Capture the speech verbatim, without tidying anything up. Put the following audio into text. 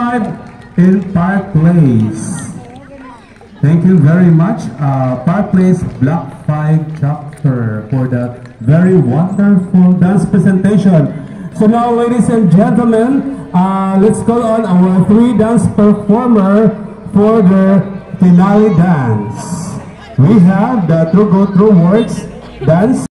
five in Park Place. Thank you very much, uh, Park Place Block five chapter, for that very wonderful dance presentation. So now, ladies and gentlemen, uh, let's call on our three dance performer for the finale dance. We have the True Go True Works dance.